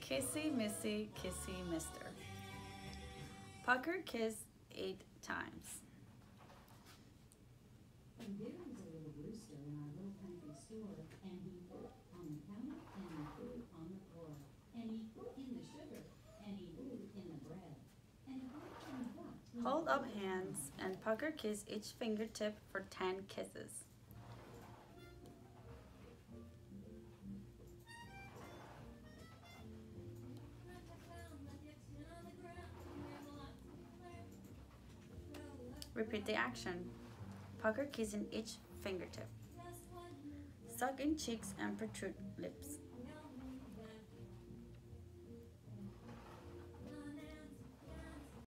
Kissy Missy, Kissy Mister. Pucker kiss 8 times. And there was a little rooster in our little country store, and he put on the counter, and he put on the floor, and he put in the sugar, and he put in the bread. And if I turned up, Hold up hands and Pucker kiss each fingertip for 10 kisses. Repeat the action. Pucker kissing each fingertip. Suck in cheeks and protrude lips.